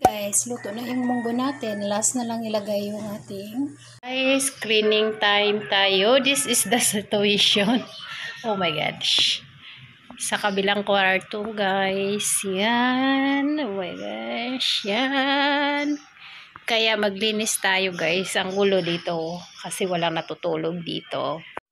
Guys, luto na yung munggo natin. Last na lang ilagay yung ating guys, screening time tayo. This is the situation. Oh my gosh. Sa kabilang kwarto, guys. Yan. Oh my gosh. Yan. Kaya maglinis tayo, guys. Ang gulo dito. Kasi walang natutulog dito.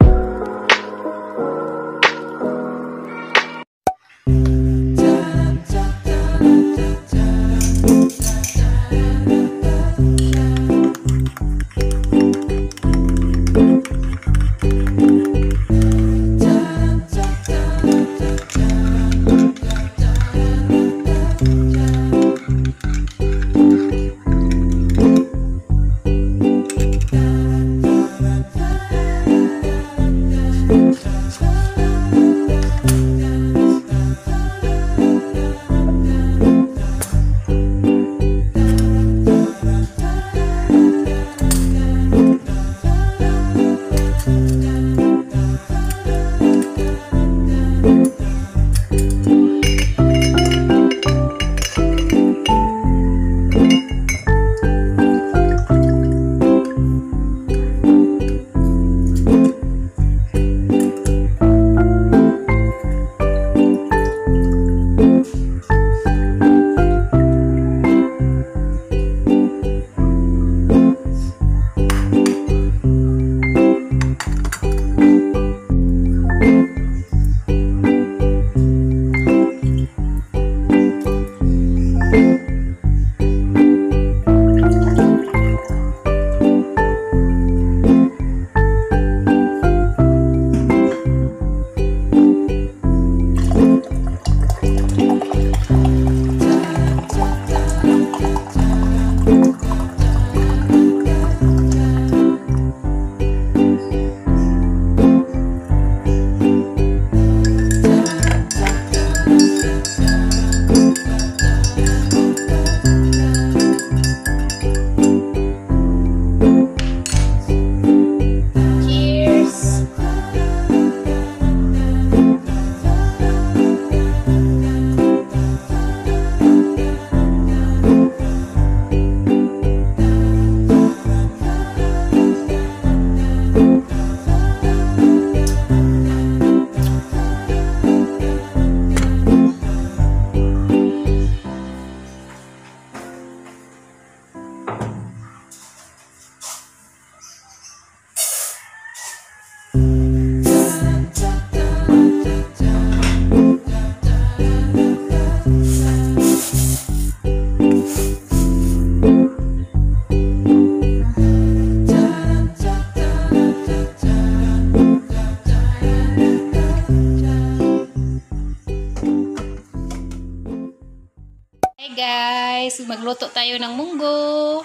Hey guys, magluto tayo ng munggo.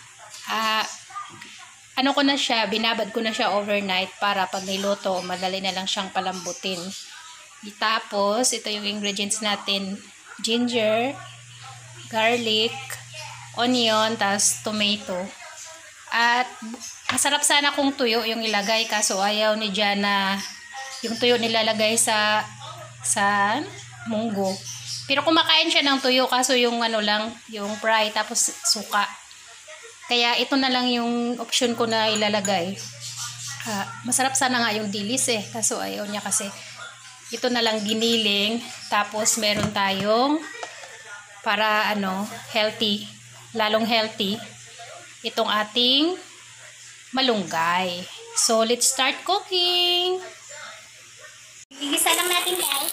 Ano ko na siya, binabad ko na siya overnight para pag niluto, madali na lang siyang palambutin. Tapos, ito yung ingredients natin. Ginger, garlic, onion, tas tomato. At masarap sana kung tuyo yung ilagay, kaso ayaw ni Jana yung tuyo nilalagay sa munggo. Pero kumakain siya ng tuyo, kaso yung ano lang, yung fry, tapos suka. Kaya ito na lang yung option ko na ilalagay. Masarap sana nga yung dilis kaso ayaw niya kasi. Ito na lang giniling, tapos meron tayong para healthy, lalong healthy, itong ating malunggay. So, let's start cooking! Igisa lang natin, guys.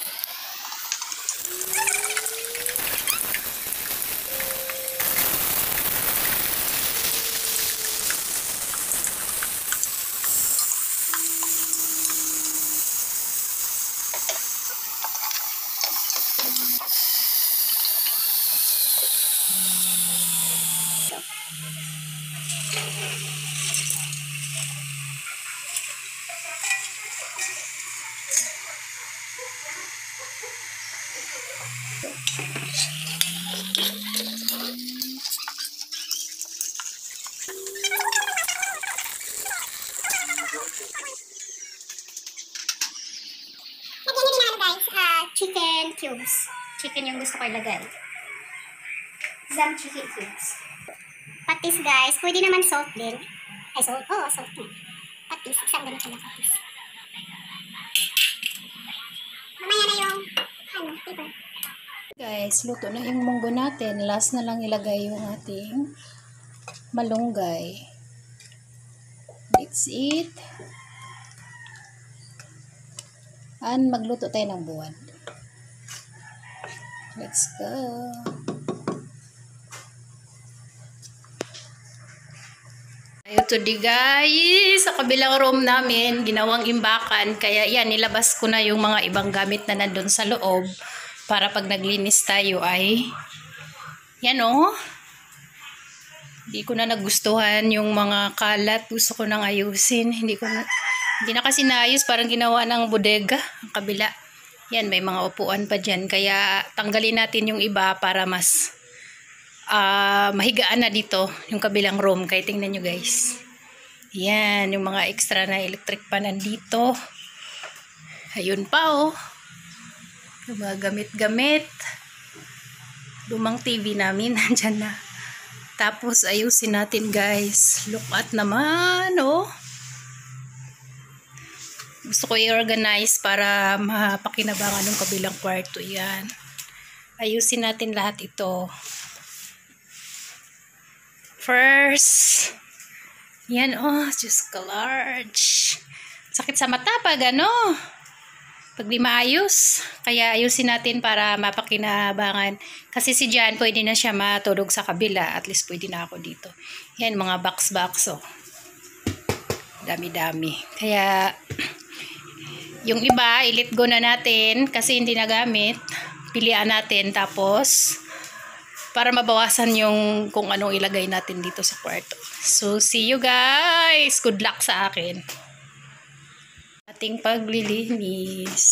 Chicken cubes. Chicken yung gusto ko ilagay. Some chicken cubes. Patis guys. Pwede naman salt din. Ay, salt. Oo, salt din. Patis. Isang ganito na patis. Mamaya na yung, paper. Guys, luto na yung munggo natin. Last na lang ilagay yung ating malunggay. That's it. And magluto tayo ng buwan. Let's go. Ayun today guys, sa kabilang room namin, ginawang imbakan. Kaya yan, nilabas ko na yung mga ibang gamit na nandun sa loob. Para pag naglinis tayo ay, yan oh. Hindi ko na nagustuhan yung mga kalat. Gusto ko nang ayusin. Hindi na kasi naayos. Parang ginawa ng bodega. Ang kabila. Yan, may mga upuan pa dyan. Kaya tanggalin natin yung iba para mas mahigaan na dito yung kabilang room. Kaya tingnan nyo guys. Yan, yung mga extra na electric pa nandito. Ayun pa oh. Yung mga gamit-gamit. Lumang TV namin. Nandyan na. Tapos ayusin natin guys. Look at naman oh. Gusto ko i-organize para mapakinabangan ng kabilang kwarto. Yan. Ayusin natin lahat ito. First, yan oh, just large. Sakit sa mata pag ano, pag di maayos. Kaya ayusin natin para mapakinabangan. Kasi si Jan, pwede na siya matulog sa kabila. At least pwede na ako dito. Yan, mga box-box oh. Dami-dami. Kaya, yung iba, i-let go na natin kasi hindi nagamit. Pilian natin tapos para mabawasan yung kung anong ilagay natin dito sa kwarto. So, see you guys! Good luck sa akin. Ating paglilinis.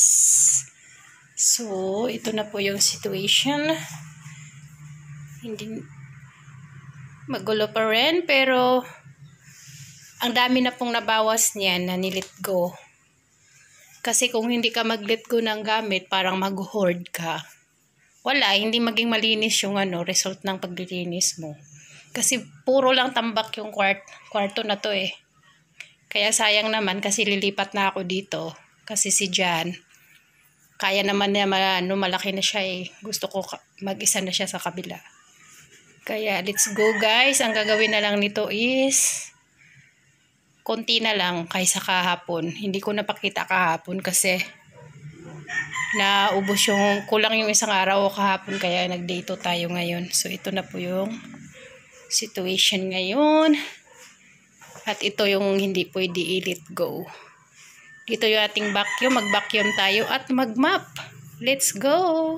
So, ito na po yung situation. Hindi magulo pa rin, pero ang dami na pong nabawas niyan na nilet go. Kasi kung hindi ka mag-let go ng gamit, parang mag-hoard ka. Wala, hindi maging malinis yung result ng paglilinis mo. Kasi puro lang tambak yung kwarto na to eh. Kaya sayang naman kasi lilipat na ako dito. Kasi si Jan, kaya naman niya malaki na siya eh. Gusto ko mag-isa na siya sa kabila. Kaya let's go guys. Ang gagawin na lang nito is konti na lang kaysa kahapon. Hindi ko napakita kahapon kasi naubos yung kulang yung isang araw o kahapon kaya nag-day 2 tayo ngayon. So ito na po yung situation ngayon. At ito yung hindi pwede i-let go. Dito yung ating vacuum. Mag-vacuum tayo at mag-mop. Let's go!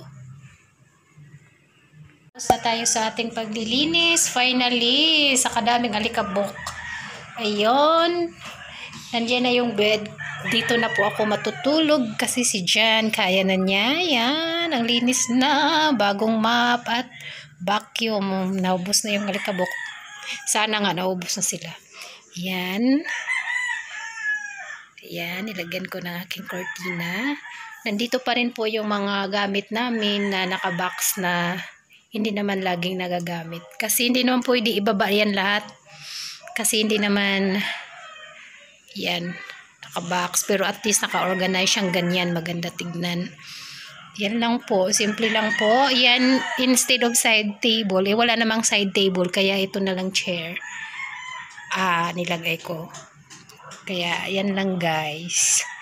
Tapos na tayo sa ating paglilinis. Finally, sa kadaming alikabok. Ayun. Nandiyan na yung bed. Dito na po ako matutulog kasi si Jan, kaya na niya. Yan, ang linis na. Bagong mop at vacuum. Naubos na yung alikabok. Sana nga naubos na sila. Yan. Yan, nilagyan ko ng aking cortina. Nandito pa rin po yung mga gamit namin na nakabox na hindi naman laging nagagamit. Kasi hindi naman pwede ibaba yan lahat. Kasi hindi naman yan nakabox, pero at least naka-organize siyang ganyan, maganda tignan. Yan lang po, simple lang po. Yan, instead of side table, wala namang side table, kaya ito na lang chair nilagay ko. Kaya yan lang guys.